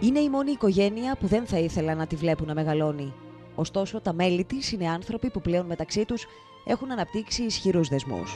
Είναι η μόνη οικογένεια που δεν θα ήθελα να τη βλέπουν να μεγαλώνει. Ωστόσο, τα μέλη της είναι άνθρωποι που πλέον μεταξύ τους έχουν αναπτύξει ισχυρούς δεσμούς.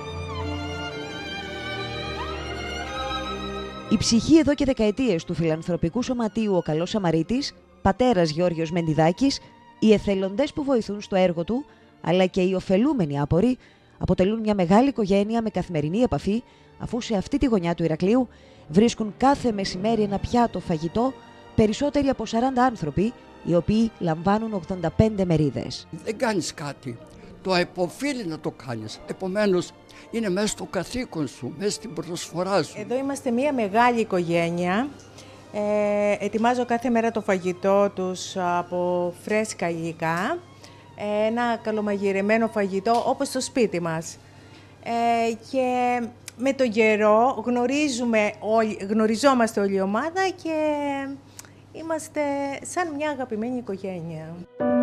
Η ψυχή εδώ και δεκαετίες του φιλανθρωπικού σωματείου «Ο Καλός Σαμαρίτης», πατέρας Γεώργιος Μεντιδάκης, οι εθελοντές που βοηθούν στο έργο του, αλλά και οι ωφελούμενοι άποροι, αποτελούν μια μεγάλη οικογένεια με καθημερινή επαφή, αφού σε αυτή τη γωνιά του Ηρακλείου βρίσκουν κάθε μεσημέρι ένα πιάτο φαγητό περισσότεροι από 40 άνθρωποι, οι οποίοι λαμβάνουν 85 μερίδες. Δεν κάνεις κάτι. Το εποφίλει να το κάνεις. Επομένως, είναι μέσα στο καθήκον σου, μέσα στην προσφορά σου. Εδώ είμαστε μια μεγάλη οικογένεια. Ετοιμάζω κάθε μέρα το φαγητό τους από φρέσκα υλικά. Ένα καλομαγειρεμένο φαγητό όπως στο σπίτι μας. Και με τον καιρό γνωριζόμαστε όλη η ομάδα και είμαστε σαν μια αγαπημένη οικογένεια.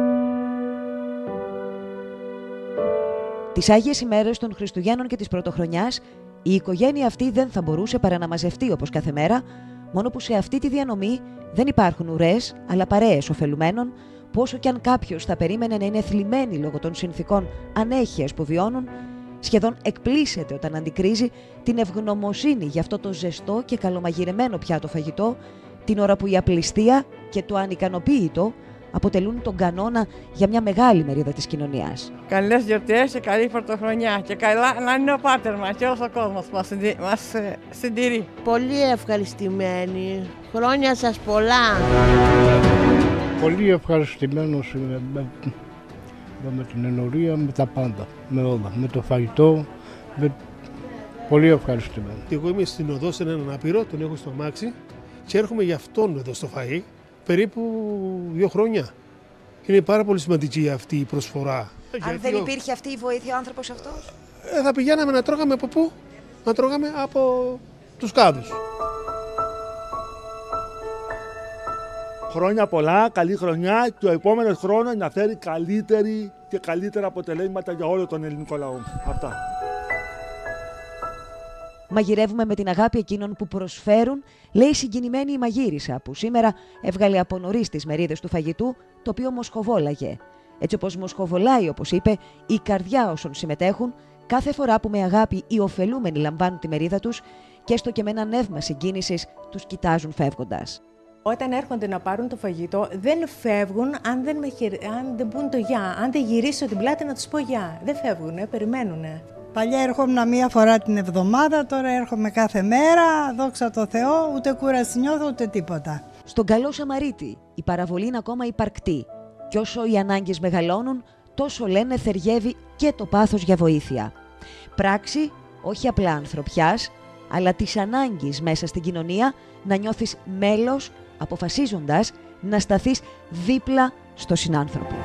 Τις Άγιες ημέρες των Χριστουγέννων και της Πρωτοχρονιάς, η οικογένεια αυτή δεν θα μπορούσε παρά να μαζευτεί όπως κάθε μέρα, μόνο που σε αυτή τη διανομή δεν υπάρχουν ουρές, αλλά παρέες ωφελουμένων, που όσο κι αν κάποιος θα περίμενε να είναι θλιμμένοι λόγω των συνθηκών ανέχειας που βιώνουν, σχεδόν εκπλήσεται όταν αντικρίζει την ευγνωμοσύνη για αυτό το ζεστό και καλομαγειρεμένο πιάτο φαγητό, την ώρα που η απληστία και το ανικανοποίητο αποτελούν τον κανόνα για μια μεγάλη μερίδα της κοινωνίας. Καλές γιορτές και καλή πρωτοχρονιά και καλά να είναι ο Πάτερ μας και όλος ο κόσμος που μας συντηρεί. Πολύ ευχαριστημένοι. Χρόνια σας πολλά. Πολύ ευχαριστημένος με την ενορία, με τα πάντα, με όλα, με το φαγητό, πολύ ευχαριστημένο. Εγώ είμαι στην οδό σε έναν άπειρο, τον έχω στο αμάξι και έρχομαι για αυτόν εδώ στο φαΐ περίπου 2 χρόνια. Είναι πάρα πολύ σημαντική αυτή η προσφορά. Αν δεν υπήρχε αυτή η βοήθεια ο άνθρωπος αυτός, θα πηγαίναμε να τρώγαμε από πού? Να τρώγαμε από τους κάδους. Χρόνια πολλά, καλή χρονιά και ο επόμενος χρόνος να φέρει καλύτερη και καλύτερα αποτελέσματα για όλο τον ελληνικό λαό. Αυτά. Μαγειρεύουμε με την αγάπη εκείνων που προσφέρουν, λέει συγκινημένη η μαγείρισα, που σήμερα έβγαλε από νωρίς τις μερίδες του φαγητού, το οποίο μοσχοβόλαγε. Έτσι όπως μοσχοβολάει, όπως είπε, η καρδιά όσων συμμετέχουν, κάθε φορά που με αγάπη οι ωφελούμενοι λαμβάνουν τη μερίδα τους και έστω και με ένα νεύμα συγκίνησης τους κοιτάζουν φεύγοντας. Όταν έρχονται να πάρουν το φαγητό, δεν φεύγουν αν δεν πούν το γεια. Αν δεν γυρίσω την πλάτη να τους πω γεια. Δεν φεύγουνε, περιμένουνε. Παλιά έρχομουν μία φορά την εβδομάδα, τώρα έρχομαι κάθε μέρα, δόξα τω Θεώ, ούτε κούραση νιώθω ούτε τίποτα. Στον Καλό Σαμαρίτη η παραβολή είναι ακόμα υπαρκτή και όσο οι ανάγκες μεγαλώνουν, τόσο λένε θεριεύει και το πάθος για βοήθεια. Πράξη όχι απλά ανθρωπιάς, αλλά της ανάγκης μέσα στην κοινωνία να νιώθεις μέλος, αποφασίζοντας να σταθείς δίπλα στο συνάνθρωπο.